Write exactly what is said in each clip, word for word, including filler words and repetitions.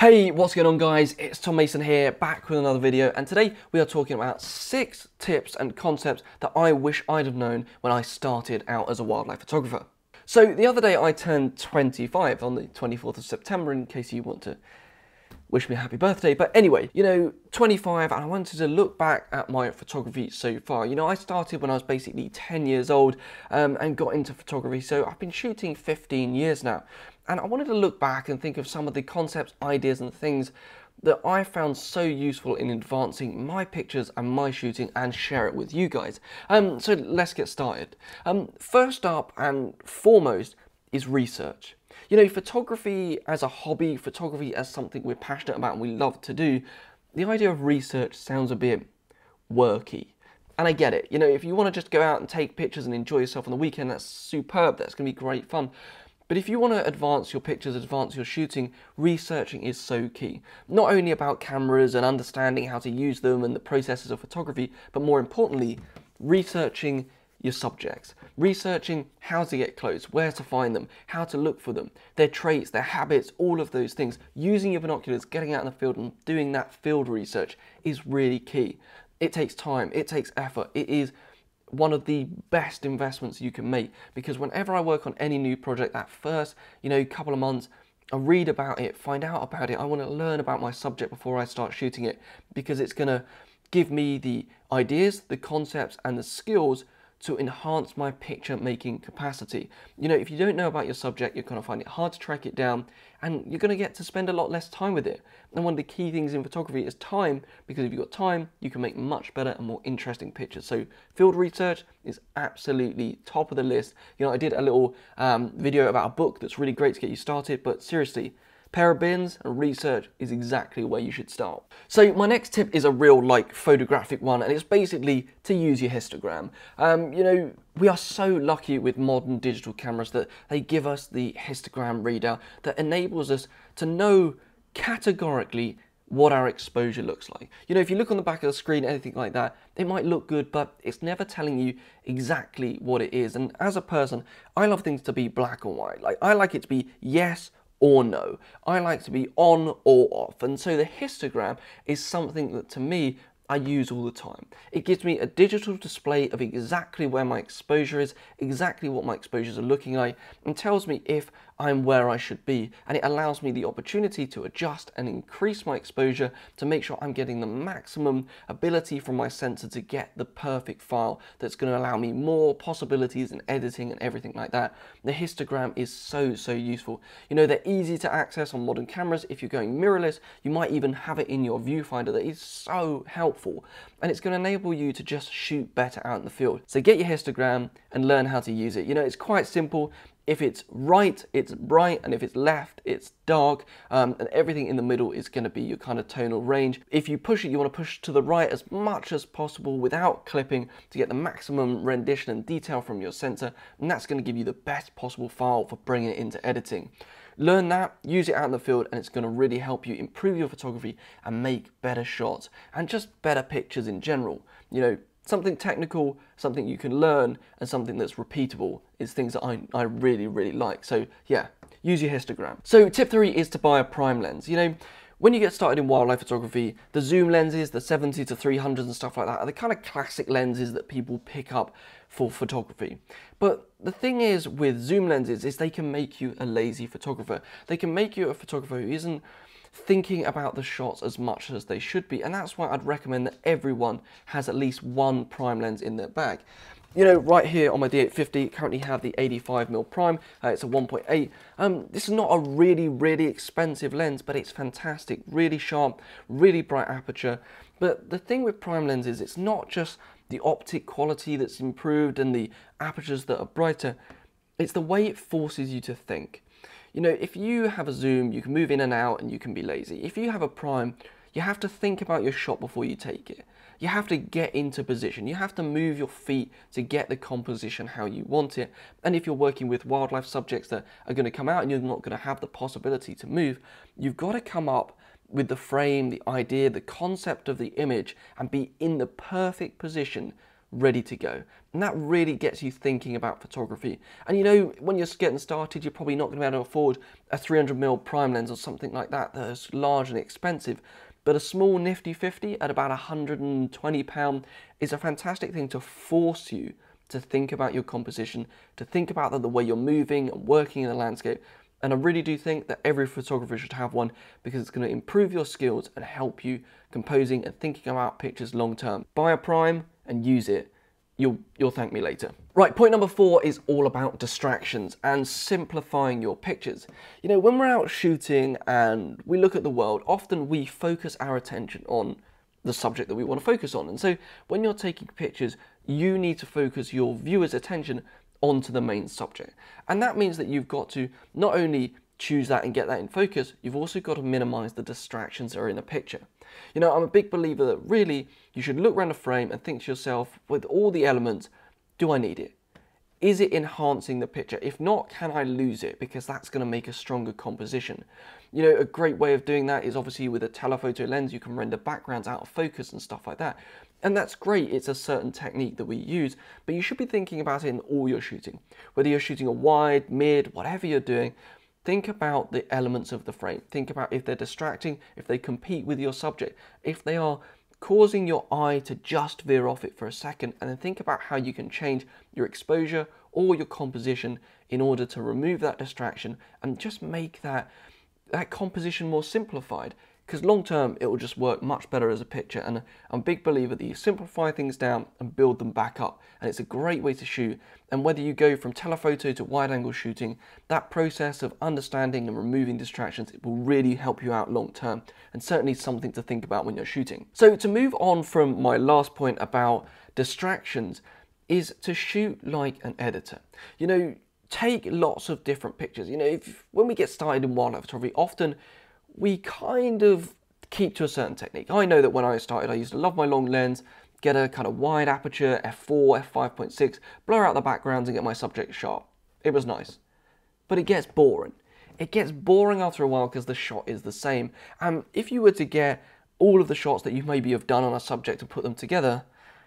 Hey, what's going on guys? It's Tom Mason here, back with another video, and today we are talking about six tips and concepts that I wish I'd have known when I started out as a wildlife photographer. So the other day I turned twenty-five on the twenty-fourth of September, in case you want to wish me a happy birthday. But anyway, you know, twenty-five, and I wanted to look back at my photography so far. You know, I started when I was basically ten years old um, and got into photography, so I've been shooting fifteen years now. And I wanted to look back and think of some of the concepts, ideas and things that I found so useful in advancing my pictures and my shooting, and share it with you guys. Um, so let's get started. Um, first up and foremost is research. You know, photography as a hobby, photography as something we're passionate about and we love to do, the idea of research sounds a bit worky. And I get it. You know, if you want to just go out and take pictures and enjoy yourself on the weekend, that's superb. That's going to be great fun. But if you want to advance your pictures, advance your shooting, researching is so key. Not only about cameras and understanding how to use them and the processes of photography, but more importantly, researching your subjects. Researching how to get close, where to find them, how to look for them, their traits, their habits, all of those things. Using your binoculars, getting out in the field and doing that field research is really key. It takes time, it takes effort, it is one of the best investments you can make, because whenever I work on any new project, that first, you know, couple of months, I read about it, find out about it. I want to learn about my subject before I start shooting it, because it's going to give me the ideas, the concepts and the skills to enhance my picture making capacity. You know, if you don't know about your subject, you're going to find it hard to track it down, and you're going to get to spend a lot less time with it. And one of the key things in photography is time, because if you've got time, you can make much better and more interesting pictures. So field research is absolutely top of the list. You know, I did a little um, video about a book that's really great to get you started, but seriously, pair of bins and research is exactly where you should start. So my next tip is a real like photographic one, and it's basically to use your histogram. Um, you know, we are so lucky with modern digital cameras that they give us the histogram readout that enables us to know categorically what our exposure looks like. You know, if you look on the back of the screen, anything like that, it might look good, but it's never telling you exactly what it is. And as a person, I love things to be black and white. Like, I like it to be yes or no. I like to be on or off. And so the histogram is something that to me, I use all the time. It gives me a digital display of exactly where my exposure is, exactly what my exposures are looking like, and tells me if I'm where I should be. And it allows me the opportunity to adjust and increase my exposure to make sure I'm getting the maximum ability from my sensor to get the perfect file that's going to allow me more possibilities in editing and everything like that. The histogram is so, so useful. You know, they're easy to access on modern cameras. If you're going mirrorless, you might even have it in your viewfinder. That is so helpful. And it's going to enable you to just shoot better out in the field. So get your histogram and learn how to use it. You know, it's quite simple. If it's right, it's bright, and if it's left, it's dark, um, and everything in the middle is going to be your kind of tonal range. If you push it, you want to push to the right as much as possible without clipping to get the maximum rendition and detail from your sensor, and that's going to give you the best possible file for bringing it into editing. Learn that, use it out in the field, and it's going to really help you improve your photography and make better shots and just better pictures in general. You know, something technical, something you can learn, and something that's repeatable is things that I, I really, really like. So yeah, use your histogram. So tip three is to buy a prime lens. You know, when you get started in wildlife photography, the zoom lenses, the seventy to three hundred and stuff like that, are the kind of classic lenses that people pick up for photography. But the thing is with zoom lenses is they can make you a lazy photographer. They can make you a photographer who isn't thinking about the shots as much as they should be, and that's why I'd recommend that everyone has at least one prime lens in their bag. You know, right here on my D eight fifty, currently have the eighty-five millimeter prime. Uh, it's a one point eight. Um, this is not a really, really expensive lens, but it's fantastic. Really sharp, really bright aperture. But the thing with prime lenses, it's not just the optic quality that's improved and the apertures that are brighter. It's the way it forces you to think. You know, if you have a zoom, you can move in and out and you can be lazy. If you have a prime, you have to think about your shot before you take it. You have to get into position. You have to move your feet to get the composition how you want it. And if you're working with wildlife subjects that are going to come out and you're not going to have the possibility to move, you've got to come up with the frame, the idea, the concept of the image, and be in the perfect position ready to go. And that really gets you thinking about photography. And you know, when you're getting started, you're probably not going to be able to afford a three hundred millimeter prime lens or something like that that's large and expensive. But a small nifty fifty at about one hundred twenty pounds is a fantastic thing to force you to think about your composition, to think about the, the way you're moving and working in the landscape. And I really do think that every photographer should have one, because it's going to improve your skills and help you composing and thinking about pictures long term. Buy a prime and use it. You'll, you'll thank me later. Right, point number four is all about distractions and simplifying your pictures. You know, when we're out shooting and we look at the world, often we focus our attention on the subject that we want to focus on. And so when you're taking pictures, you need to focus your viewer's attention onto the main subject. And that means that you've got to not only choose that and get that in focus, you've also got to minimize the distractions that are in the picture. You know, I'm a big believer that really you should look around the frame and think to yourself, with all the elements, do I need it? Is it enhancing the picture? If not, can I lose it? Because that's going to make a stronger composition. You know, a great way of doing that is obviously with a telephoto lens, you can render backgrounds out of focus and stuff like that. And that's great, it's a certain technique that we use, but you should be thinking about it in all your shooting. Whether you're shooting a wide, mid, whatever you're doing, think about the elements of the frame. Think about if they're distracting, if they compete with your subject, if they are causing your eye to just veer off it for a second, and then think about how you can change your exposure or your composition in order to remove that distraction and just make that, that composition more simplified. Because long term, it will just work much better as a picture. And I'm a big believer that you simplify things down and build them back up. And it's a great way to shoot. And whether you go from telephoto to wide angle shooting, that process of understanding and removing distractions, it will really help you out long term. And certainly something to think about when you're shooting. So to move on from my last point about distractions, is to shoot like an editor. You know, take lots of different pictures. You know, if, when we get started in wildlife photography, often we kind of keep to a certain technique. I know that when I started, I used to love my long lens, get a kind of wide aperture, f four, f five point six, blur out the backgrounds and get my subject sharp. It was nice. But it gets boring. It gets boring after a while because the shot is the same. And if you were to get all of the shots that you maybe have done on a subject and put them together,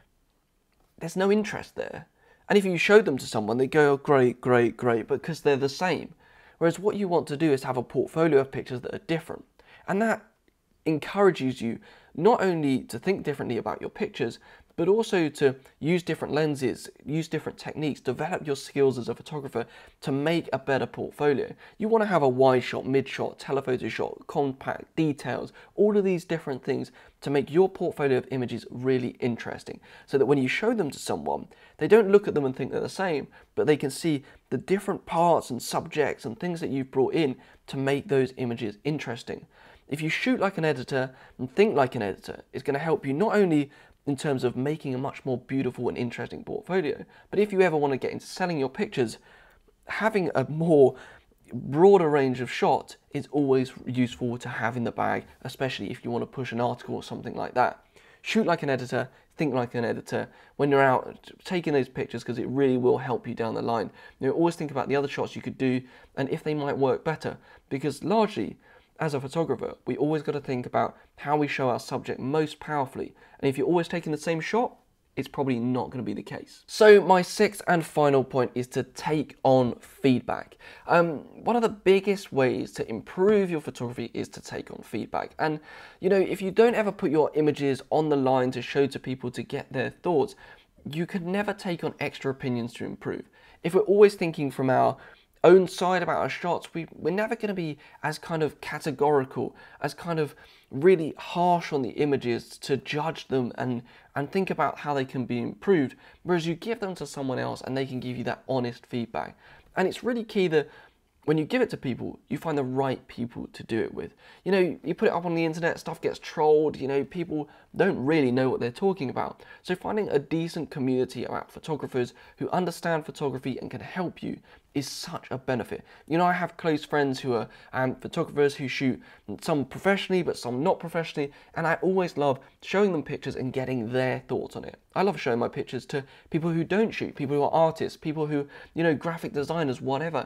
there's no interest there. And if you showed them to someone, they go, oh, great, great, great, because they're the same. Whereas what you want to do is have a portfolio of pictures that are different. And that encourages you not only to think differently about your pictures, but also to use different lenses, use different techniques, develop your skills as a photographer to make a better portfolio. You want to have a wide shot, mid shot, telephoto shot, compact, details, all of these different things to make your portfolio of images really interesting. So that when you show them to someone, they don't look at them and think they're the same, but they can see the different parts and subjects and things that you've brought in to make those images interesting. If you shoot like an editor and think like an editor, it's going to help you not only in terms of making a much more beautiful and interesting portfolio, but if you ever want to get into selling your pictures, having a more broader range of shots is always useful to have in the bag, especially if you want to push an article or something like that. Shoot like an editor, think like an editor when you're out taking those pictures, because it really will help you down the line. You know, always think about the other shots you could do and if they might work better, because largely, as a photographer, we always got to think about how we show our subject most powerfully. And if you're always taking the same shot, it's probably not going to be the case. So my sixth and final point is to take on feedback. Um, one of the biggest ways to improve your photography is to take on feedback. And, you know, if you don't ever put your images on the line to show to people to get their thoughts, you could never take on extra opinions to improve. If we're always thinking from our own side about our shots, we, we're never going to be as kind of categorical, as kind of really harsh on the images to judge them and, and think about how they can be improved, whereas you give them to someone else and they can give you that honest feedback. And it's really key that when you give it to people, you find the right people to do it with. You know, you put it up on the internet, stuff gets trolled, you know, people don't really know what they're talking about. So finding a decent community about photographers who understand photography and can help you is such a benefit. You know, I have close friends who are um, photographers who shoot some professionally, but some not professionally, and I always love showing them pictures and getting their thoughts on it. I love showing my pictures to people who don't shoot, people who are artists, people who, you know, graphic designers, whatever.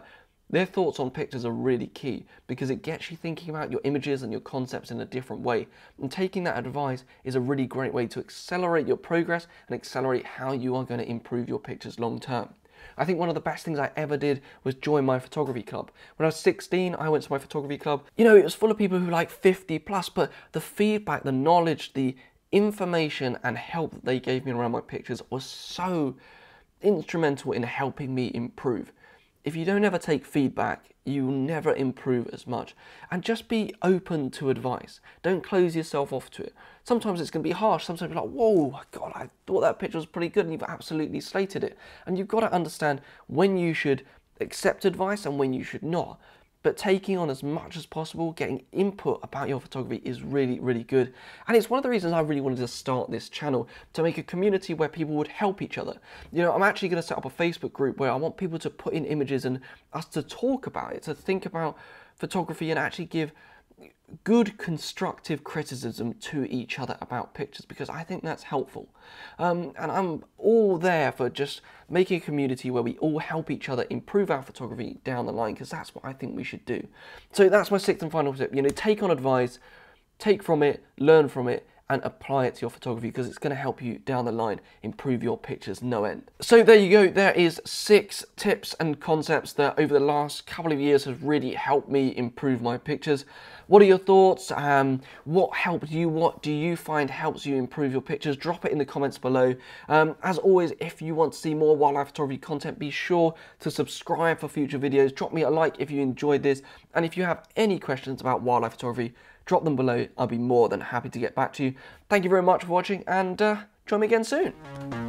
Their thoughts on pictures are really key because it gets you thinking about your images and your concepts in a different way. And taking that advice is a really great way to accelerate your progress and accelerate how you are going to improve your pictures long term. I think one of the best things I ever did was join my photography club. When I was sixteen, I went to my photography club. You know, it was full of people who were like fifty plus, but the feedback, the knowledge, the information and help that they gave me around my pictures was so instrumental in helping me improve. If you don't ever take feedback, you will never improve as much. And just be open to advice. Don't close yourself off to it. Sometimes it's going to be harsh. Sometimes you're like, whoa, God, I thought that picture was pretty good, and you've absolutely slated it. And you've got to understand when you should accept advice and when you should not. But taking on as much as possible, getting input about your photography is really, really good. And it's one of the reasons I really wanted to start this channel, to make a community where people would help each other. You know, I'm actually going to set up a Facebook group where I want people to put in images and us to talk about it, to think about photography and actually give good constructive criticism to each other about pictures, because I think that's helpful. Um, and I'm all there for just making a community where we all help each other improve our photography down the line, because that's what I think we should do. So that's my sixth and final tip. You know, take on advice, take from it, learn from it, and apply it to your photography, because it's going to help you down the line improve your pictures no end. So there you go. There is six tips and concepts that over the last couple of years have really helped me improve my pictures. What are your thoughts? Um, what helped you? What do you find helps you improve your pictures? Drop it in the comments below. Um, as always, if you want to see more wildlife photography content, be sure to subscribe for future videos. Drop me a like if you enjoyed this. And if you have any questions about wildlife photography, drop them below. I'll be more than happy to get back to you. Thank you very much for watching, and uh, join me again soon.